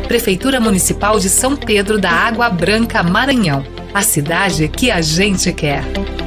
Prefeitura Municipal de São Pedro da Água Branca, Maranhão. A cidade que a gente quer.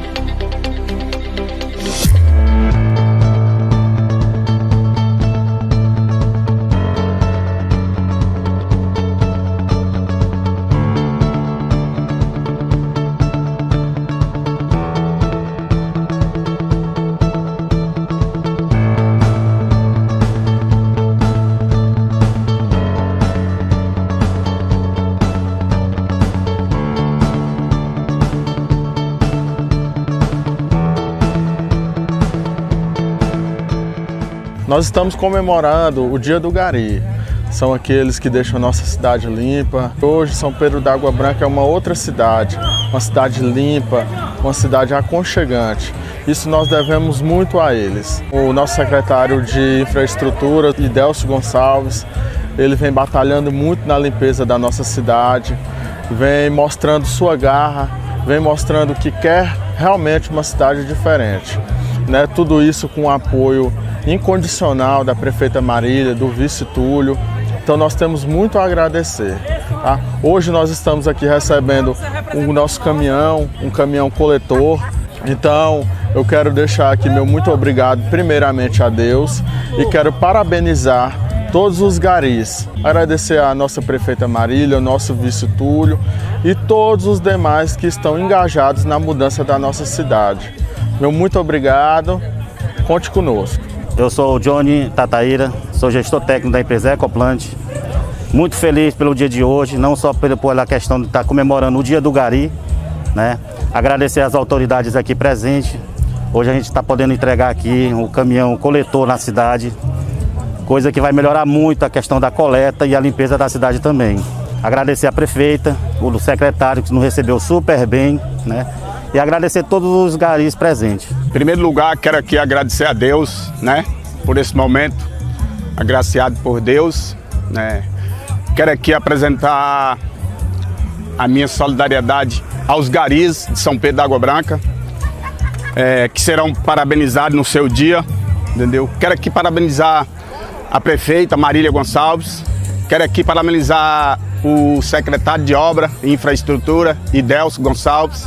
Nós estamos comemorando o Dia do Gari. São aqueles que deixam a nossa cidade limpa. Hoje, São Pedro da Água Branca é uma outra cidade, uma cidade limpa, uma cidade aconchegante. Isso nós devemos muito a eles. O nosso secretário de Infraestrutura, Idelcio Gonçalves, ele vem batalhando muito na limpeza da nossa cidade, vem mostrando sua garra, vem mostrando que quer realmente uma cidade diferente. Tudo isso com o apoio incondicional da prefeita Marília, do vice Túlio. Então nós temos muito a agradecer. Tá? Hoje nós estamos aqui recebendo o nosso caminhão, um caminhão coletor. Então eu quero deixar aqui meu muito obrigado primeiramente a Deus e quero parabenizar todos os garis. Agradecer a nossa prefeita Marília, o nosso vice Túlio e todos os demais que estão engajados na mudança da nossa cidade. Meu muito obrigado, conte conosco. Eu sou o Johnny Tataíra, sou gestor técnico da empresa Ecoplant. Muito feliz pelo dia de hoje, não só pela questão de estar comemorando o Dia do Gari, né? Agradecer às autoridades aqui presentes. Hoje a gente está podendo entregar aqui o caminhão coletor na cidade, coisa que vai melhorar muito a questão da coleta e a limpeza da cidade também. Agradecer a prefeita, o secretário que nos recebeu super bem, né? E agradecer todos os garis presentes. Em primeiro lugar, quero aqui agradecer a Deus, né, por esse momento, agraciado por Deus, né. Quero aqui apresentar a minha solidariedade aos garis de São Pedro da Água Branca, que serão parabenizados no seu dia, entendeu? Quero aqui parabenizar a prefeita Marília Gonçalves, quero aqui parabenizar o secretário de Obra e Infraestrutura, Idelcio Gonçalves,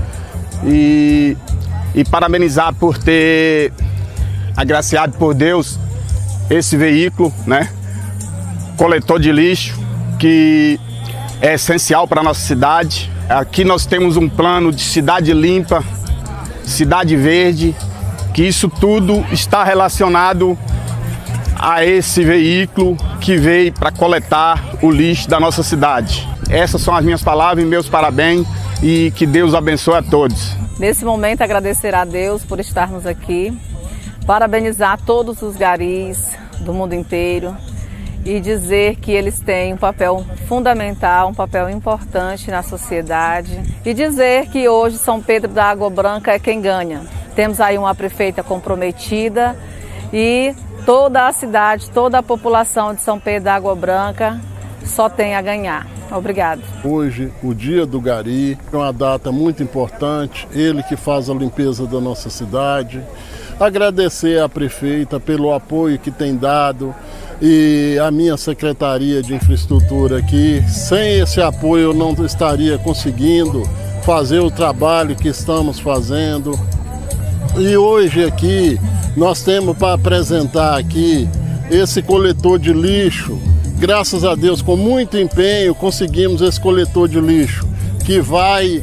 e parabenizar por ter agraciado por Deus esse veículo, né, coletor de lixo, que é essencial para a nossa cidade. Aqui nós temos um plano de cidade limpa, cidade verde, que isso tudo está relacionado a esse veículo que veio para coletar o lixo da nossa cidade. Essas são as minhas palavras e meus parabéns. E que Deus abençoe a todos. Nesse momento, agradecer a Deus por estarmos aqui, parabenizar todos os garis do mundo inteiro e dizer que eles têm um papel fundamental, um papel importante na sociedade e dizer que hoje São Pedro da Água Branca é quem ganha. Temos aí uma prefeita comprometida e toda a cidade, toda a população de São Pedro da Água Branca só tem a ganhar. Obrigado. Hoje, o Dia do Gari, é uma data muito importante, ele que faz a limpeza da nossa cidade. Agradecer à prefeita pelo apoio que tem dado e a minha Secretaria de Infraestrutura aqui. Sem esse apoio eu não estaria conseguindo fazer o trabalho que estamos fazendo. E hoje aqui nós temos para apresentar aqui esse coletor de lixo. Graças a Deus, com muito empenho, conseguimos esse coletor de lixo que vai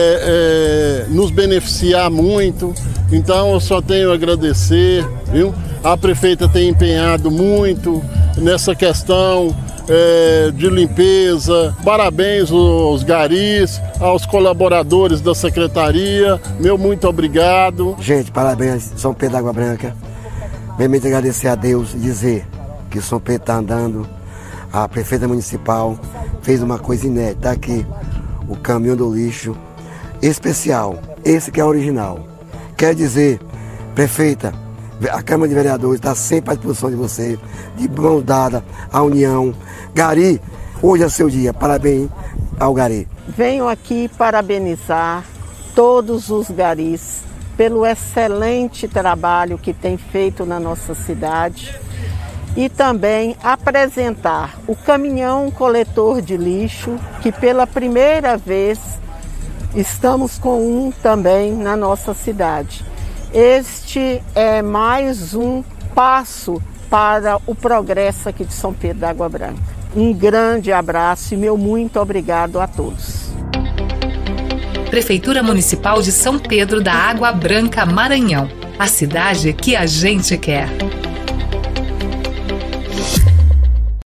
nos beneficiar muito. Então eu só tenho a agradecer, viu? A prefeita tem empenhado muito nessa questão de limpeza. Parabéns aos garis, aos colaboradores da secretaria. Meu muito obrigado. Gente, parabéns, São Pedro da Água Branca. Primeiramente agradecer a Deus e dizer que São Pedro está andando. A prefeita municipal fez uma coisa inédita aqui, o caminhão do lixo especial, esse que é original. Quer dizer, prefeita, a Câmara de Vereadores está sempre à disposição de você, de mão dada, a união. Gari, hoje é seu dia, parabéns ao Gari. Venho aqui parabenizar todos os garis pelo excelente trabalho que tem feito na nossa cidade e também apresentar o caminhão coletor de lixo, que pela primeira vez estamos com um também na nossa cidade. Este é mais um passo para o progresso aqui de São Pedro da Água Branca. Um grande abraço e meu muito obrigado a todos. Prefeitura Municipal de São Pedro da Água Branca, Maranhão. A cidade que a gente quer.